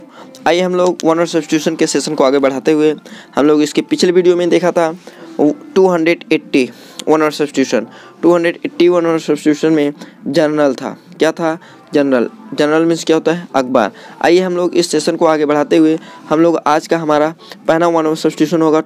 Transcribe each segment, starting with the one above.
आइए हम लोग वन वर्ड सब्स्टिट्यूशन के सेशन को आगे बढ़ाते हुए हम लोग इसके पिछले वीडियो में देखा था 280 one word substitution. 280 one word substitution में जनरल था। क्या था? जनरल मीन्स क्या होता है? अखबार। आइए हम लोग इस सेशन को आगे बढ़ाते हुए हम लोग आज का हमारा पहला वन वर्ड सब्स्टिट्यूशन होगा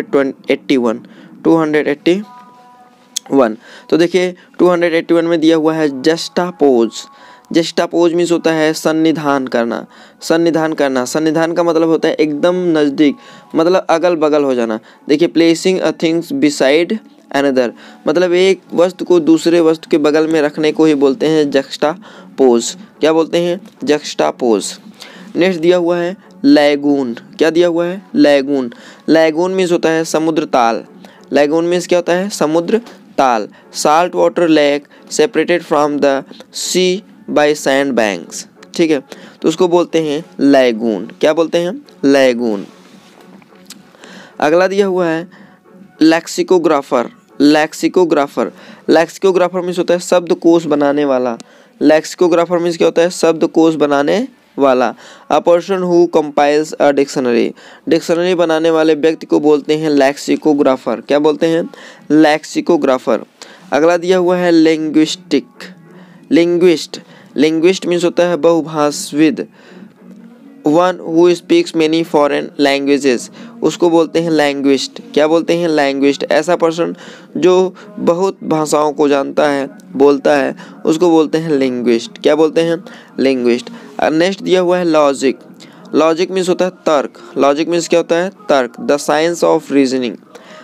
281। तो देखिए 281 में दिया हुआ है जस्टापोज। जस्टापोज मीन्स होता है सन्निधान करना। सन्निधान का मतलब होता है एकदम नज़दीक, मतलब अगल बगल हो जाना। देखिए placing a things beside another, मतलब एक वस्तु को दूसरे वस्तु के बगल में रखने को ही बोलते हैं जस्टापोज। क्या बोलते हैं? जस्टापोज। नेक्स्ट दिया हुआ है लैगून। क्या दिया हुआ है? लैगून। लैगून मीन्स होता है समुद्र ताल। लैगून मीन्स क्या होता है? समुद्र ताल। Salt water lake separated from the sea by sand banks. ठीक है, तो उसको बोलते हैं लैगून। क्या बोलते हैं? लैगून। अगला दिया हुआ है लैक्सिकोग्राफर। लैक्सिकोग्राफर मीन्स होता है शब्दकोश बनाने वाला। लैक्सिकोग्राफर मीन्स क्या होता है? शब्दकोश बनाने वाला। A person who compiles a dictionary. Dictionary बनाने वाले व्यक्ति को बोलते हैं लैक्सिकोग्राफर। क्या बोलते हैं? लैक्सिकोग्राफर। अगला दिया हुआ है लिंग्विस्ट मीन्स होता है बहुभाषाविद। One who speaks many foreign languages, उसको बोलते हैं लैंग्विस्ट। क्या बोलते हैं? लैंग्विस्ट। ऐसा पर्सन जो बहुत भाषाओं को जानता है, बोलता है, उसको बोलते हैं लिंग्विस्ट। क्या बोलते हैं? लिंग्विस्ट। नेक्स्ट दिया हुआ है लॉजिक। लॉजिक मीन्स होता है तर्क। लॉजिक मीन्स क्या होता है? तर्क। The science of reasoning.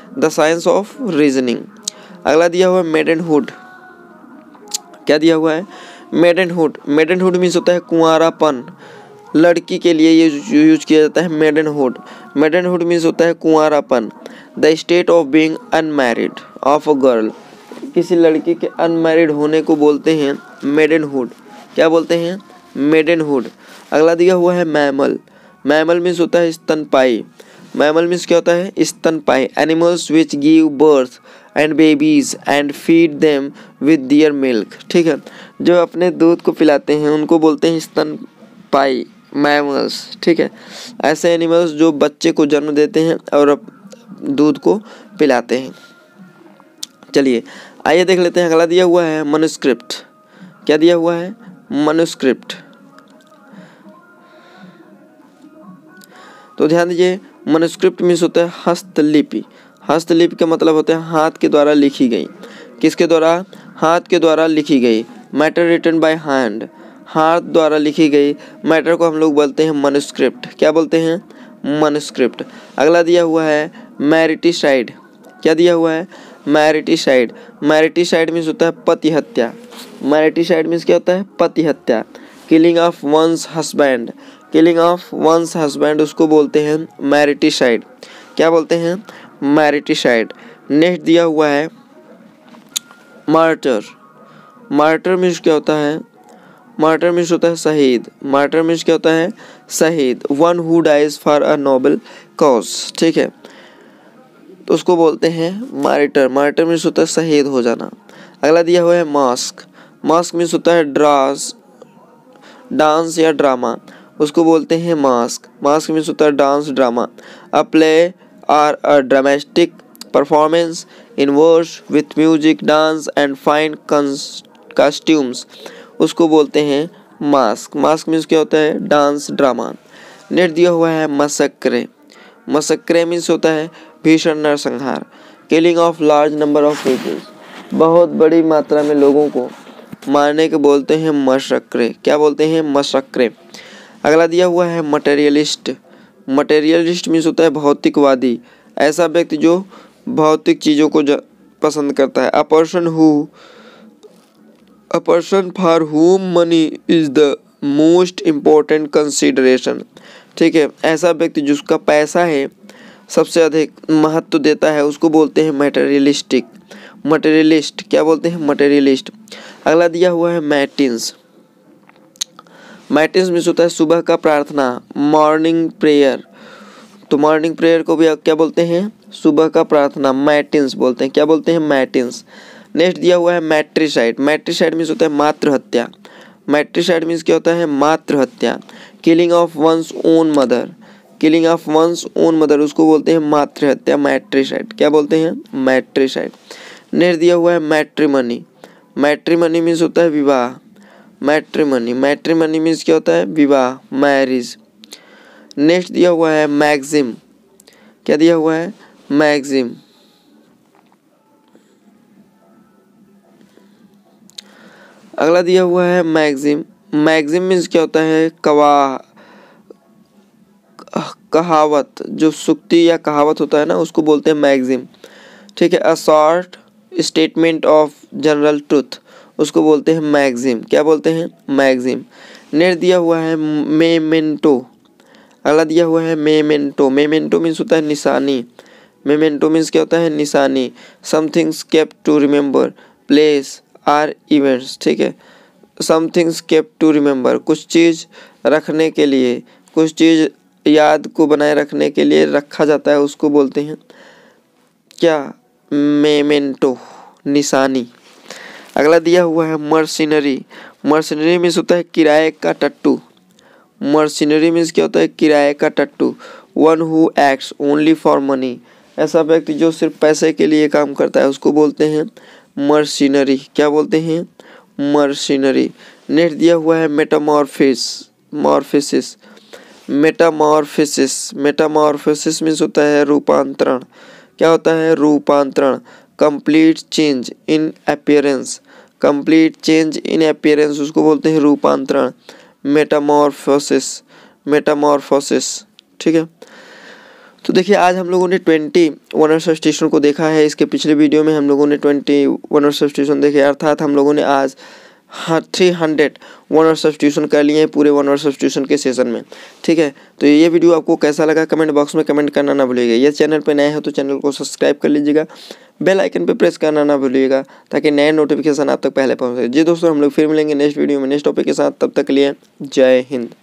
अगला दिया हुआ है मेडनहुड। क्या दिया हुआ है? मेडनहुड मीन्स होता है कुंवारापन। लड़की के लिए ये यूज किया जाता है मेडनहुड मीन्स होता है कुंवारापन। The state of being unmarried of a girl, किसी लड़की के अनमैरिड होने को बोलते हैं मेडनहुड। क्या बोलते हैं? मेडनहुड। अगला दिया हुआ है मैमल मीन्स होता है स्तनपाई। मैमल मीन्स क्या होता है? स्तनपाई। Animals which give birth and babies and feed them with their milk. ठीक है, जो अपने दूध को पिलाते हैं उनको बोलते हैं स्तनपाई, मैमल्स। ठीक है, ऐसे एनिमल्स जो बच्चे को जन्म देते हैं और दूध को पिलाते हैं। चलिए आइए देख लेते हैं। अगला दिया हुआ है मनुस्क्रिप्ट। क्या दिया हुआ है? मनुस्क्रिप्ट। तो ध्यान दीजिए, मनुस्क्रिप्ट मीन्स होता है हस्तलिपि। हस्तलिपि का मतलब होता है हाथ के द्वारा लिखी गई। किसके द्वारा? हाथ के द्वारा लिखी गई। मैटर रिटन बाय हैंड, हाथ द्वारा लिखी गई मैटर को हम लोग बोलते हैं मनुस्क्रिप्ट। क्या बोलते हैं? मनुस्क्रिप्ट। अगला दिया हुआ है मैरिटिसाइड। क्या दिया हुआ है? मैरिटिसाइड मीन्स होता है पति हत्या। मैरिटिसाइड मीन्स क्या होता है? पति हत्या। किलिंग ऑफ वंस हस्बैंड उसको बोलते हैं मैरिटिसाइड। क्या बोलते हैं? मैरिटिसाइड। नेक्स्ट दिया हुआ है मार्टर मीन्स क्या होता है? मार्टर मीन्स होता है शहीद। मार्टर मीन्स क्या होता है? शहीद। One who dies for a noble cause. ठीक है, तो उसको बोलते हैं मार्टर मीन्स होता है शहीद हो जाना। अगला दिया हुआ है मास्क मीन्स होता है डांस या ड्रामा, उसको बोलते हैं मास्क मीन्स होता है dance drama. A play or a dramatic performance in verse with music dance and fine costumes, उसको बोलते हैं मास्क मीन्स क्या होता है? Dance drama. नेक्स्ट दिया हुआ है मसक्रे मीन्स होता है भीषण नरसंहार। Killing of large number of peoples, बहुत बड़ी मात्रा में लोगों को मारने के बोलते हैं मसक्रे। क्या बोलते हैं? मसक्रे। अगला दिया हुआ है मटेरियलिस्ट मीन्स होता है भौतिकवादी। ऐसा व्यक्ति जो भौतिक चीज़ों को पसंद करता है। A person for whom money is the most important consideration. ठीक है, ऐसा व्यक्ति जिसका पैसा है सबसे अधिक महत्व देता है, उसको बोलते हैं मटेरियलिस्ट। क्या बोलते हैं? मटेरियलिस्ट। अगला दिया हुआ है मैटिन्स मीन्स होता है सुबह का प्रार्थना, मॉर्निंग प्रेयर। तो मॉर्निंग प्रेयर को भी क्या बोलते हैं? सुबह का प्रार्थना, मैटिन्स बोलते हैं। क्या बोलते हैं? मैटिन्स। नेक्स्ट दिया हुआ है मैट्रिसाइड मीन्स होता है मातृ हत्या। मैट्रिसाइड मीन्स क्या होता है? मातृ हत्या। Killing of one's own mother, killing of one's own mother उसको बोलते हैं मातृहत्या, मैट्रिसाइड। क्या बोलते हैं? मैट्रिसाइड। नेक्स्ट दिया हुआ है मैट्रिमनी, मैट्रिमनी मीन्स होता है विवाह, मैट्रिमनी, मैट्रिमनी मीन्स क्या होता है? विवाह, मैरिज। नेक्स्ट दिया हुआ है मैक्सिम, क्या दिया हुआ है? मैक्सिम। अगला दिया हुआ है मैक्सिम, मैक्सिम मीन्स क्या होता है? कहावत, जो सुक्ति या कहावत होता है ना उसको बोलते हैं मैक्सिम, ठीक है। A short statement of general truth उसको बोलते हैं मैक्सिम। क्या बोलते हैं? मैक्सिम। नेक्स्ट दिया हुआ है मेमेंटो, अगला दिया हुआ है मेमेंटो, मेमेंटो मीन्स होता है निशानी, मेमेंटो मीन्स क्या होता है? निशानी। Somethings kept to remember place or events, ठीक है। समथिंग्स केप्ट टू रिमेंबर, कुछ चीज़ रखने के लिए, कुछ चीज़ याद को बनाए रखने के लिए रखा जाता है उसको बोलते हैं क्या? मेमेंटो, निशानी। अगला दिया हुआ है मर्सिनरी, मर्सिनरी मीन्स होता है किराए का टट्टू, मर्सिनरी मीन्स क्या होता है? किराए का टट्टू। One who acts only for money, ऐसा व्यक्ति जो सिर्फ पैसे के लिए काम करता है उसको बोलते हैं मर्सिनरी। क्या बोलते हैं? मर्सिनरी। नेक्स्ट दिया हुआ है मेटामॉर्फिसिस, मेटामॉर्फिसिस, मेटामॉर्फिसिस मीन्स होता है रूपांतरण। क्या होता है? रूपांतरण। Complete change in appearance, complete change in appearance उसको बोलते हैं रूपांतरण, मेटामॉर्फोसिस, मेटामॉर्फोसिस, ठीक है। तो देखिए आज हम लोगों ने 20 वनर सब्स्टिट्यूशन को देखा है। इसके पिछले वीडियो में हम लोगों ने 20 वनर सब्स्टिट्यूशन देखे, अर्थात हम लोगों ने आज 300 वनर सब्स्टिट्यूशन कर लिए हैं पूरे वनर सब्स्टिट्यूशन के सेशन में, ठीक है। तो ये वीडियो आपको कैसा लगा कमेंट बॉक्स में कमेंट करना ना भूलिएगा। ये चैनल पे नए हो तो चैनल को सब्सक्राइब कर लीजिएगा, बेल आइकन पे प्रेस करना ना भूलिएगा ताकि नए नोटिफिकेशन आप तक पहले पहुँचे। जी दोस्तों, हम लोग फिर मिलेंगे नेक्स्ट वीडियो में नेक्स्ट टॉपिक के साथ, तब तक के लिए जय हिंद।